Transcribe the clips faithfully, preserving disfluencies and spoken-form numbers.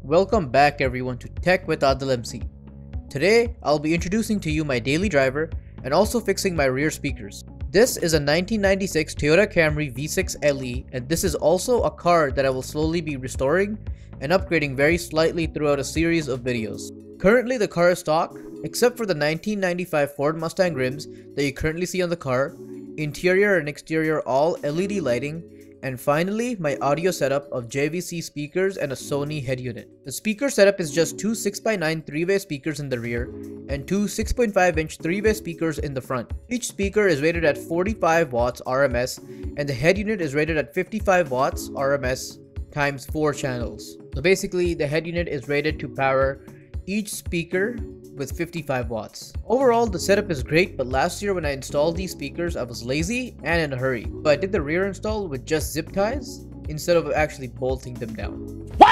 Welcome back everyone to Tech with Adil M C. Today, I'll be introducing to you my daily driver and also fixing my rear speakers. This is a nineteen ninety-six Toyota Camry V six L E, and this is also a car that I will slowly be restoring and upgrading very slightly throughout a series of videos. Currently the car is stock, except for the nineteen ninety-five Ford Mustang rims that you currently see on the car, interior and exterior all L E D lighting, and finally my audio setup of J V C speakers and a Sony head unit. The speaker setup is just two six by nine three-way speakers in the rear and two six point five inch three-way speakers in the front. Each speaker is rated at forty-five watts R M S and the head unit is rated at fifty-five watts R M S times four channels. So basically the head unit is rated to power each speaker with fifty-five watts. Overall, the setup is great, but last year when I installed these speakers, I was lazy and in a hurry. So I did the rear install with just zip ties instead of actually bolting them down. What?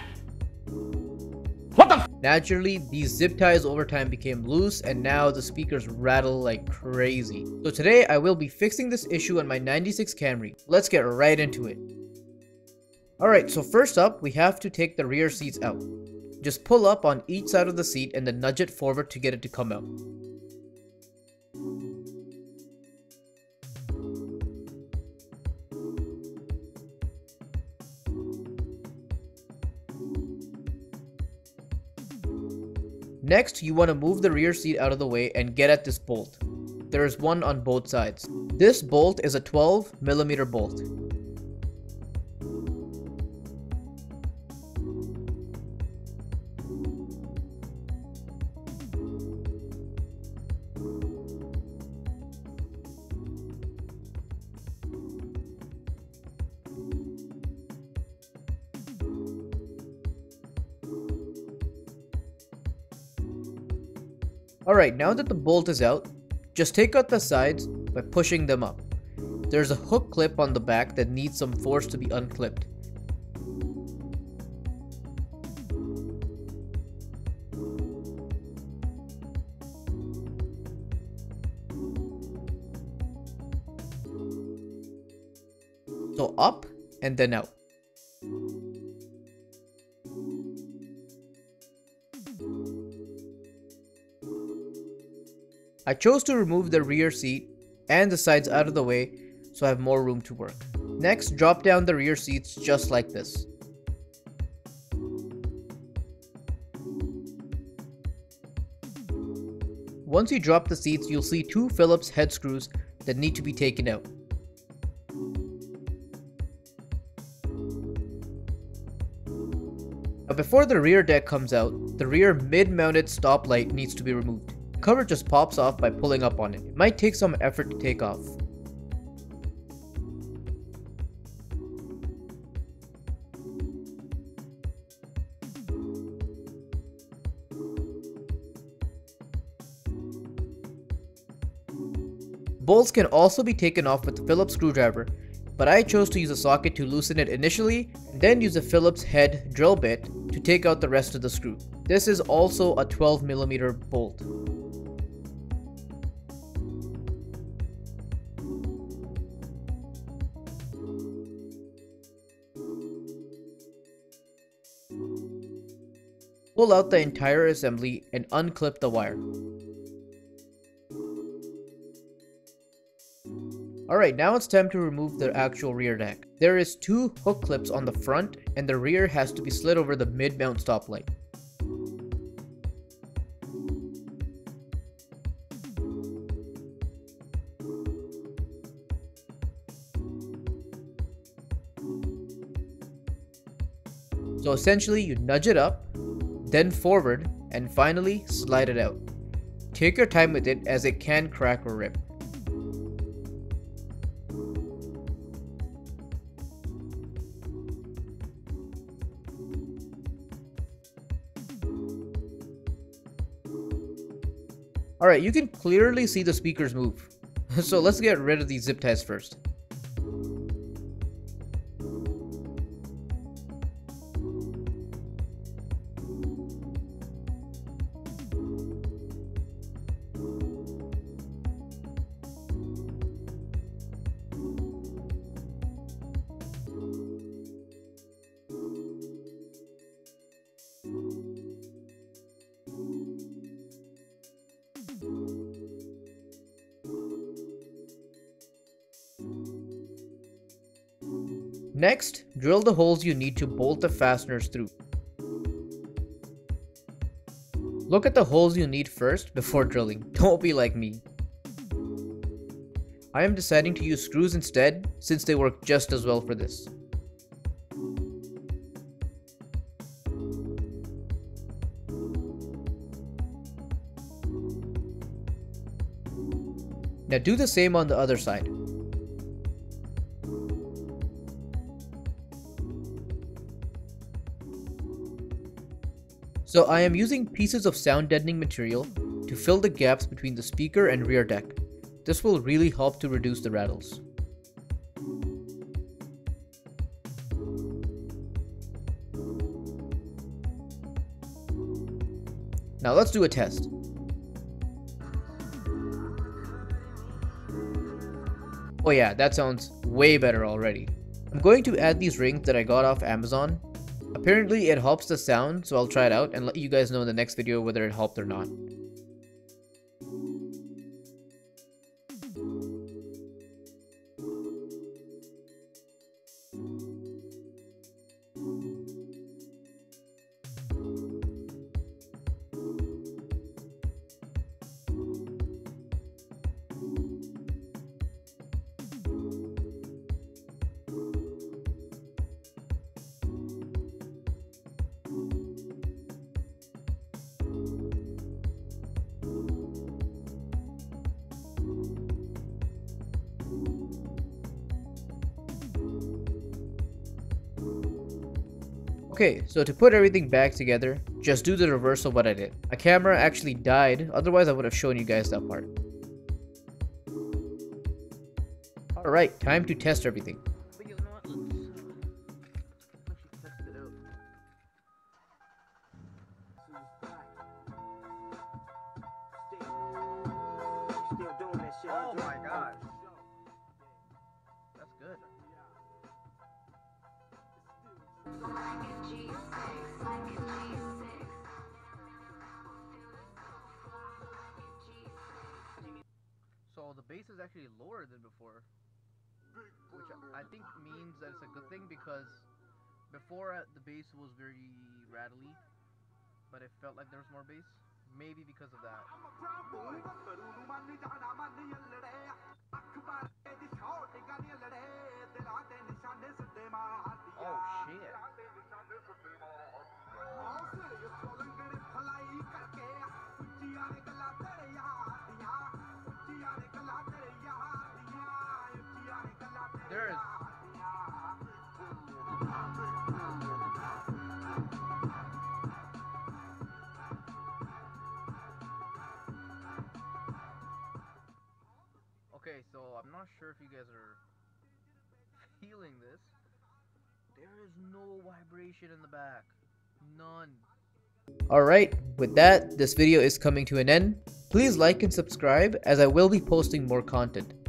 What the f? Naturally, these zip ties over time became loose and now the speakers rattle like crazy. So today I will be fixing this issue on my ninety-six Camry. Let's get right into it. Alright, so first up, we have to take the rear seats out. Just pull up on each side of the seat and then nudge it forward to get it to come out. Next, you want to move the rear seat out of the way and get at this bolt. There is one on both sides. This bolt is a twelve millimeter bolt. Alright, now that the bolt is out, just take out the sides by pushing them up. There's a hook clip on the back that needs some force to be unclipped. So up and then out. I chose to remove the rear seat and the sides out of the way so I have more room to work. Next, drop down the rear seats just like this. Once you drop the seats, you'll see two Phillips head screws that need to be taken out. Now before the rear deck comes out, the rear mid-mounted stop light needs to be removed. The cover just pops off by pulling up on it. It might take some effort to take off. Bolts can also be taken off with a Phillips screwdriver, but I chose to use a socket to loosen it initially and then use a Phillips head drill bit to take out the rest of the screw. This is also a twelve millimeter bolt. Pull out the entire assembly and unclip the wire. Alright, now it's time to remove the actual rear deck. There is two hook clips on the front and the rear has to be slid over the mid-mount stoplight. So essentially you nudge it up, then forward, and finally slide it out. Take your time with it as it can crack or rip. Alright, you can clearly see the speakers move. So let's get rid of these zip ties first. Next, drill the holes you need to bolt the fasteners through. Look at the holes you need first before drilling. Don't be like me. I am deciding to use screws instead since they work just as well for this. Now do the same on the other side. So I am using pieces of sound deadening material to fill the gaps between the speaker and rear deck. This will really help to reduce the rattles. Now let's do a test. Oh yeah, that sounds way better already. I'm going to add these rings that I got off Amazon. Apparently it helps the sound, so I'll try it out and let you guys know in the next video whether it helped or not. Okay, so to put everything back together, just do the reverse of what I did. My camera actually died, otherwise I would have shown you guys that part. Alright, time to test everything. Oh my gosh. That's good. So the bass is actually lower than before, which I think means that it's a good thing, because before uh, the bass was very rattly, but it felt like there was more bass. Maybe because of that. Oh shit. There is Okay, so I'm not sure if you guys are feeling this. There is no vibration in the back. None. Alright, with that, this video is coming to an end. Please like and subscribe as I will be posting more content.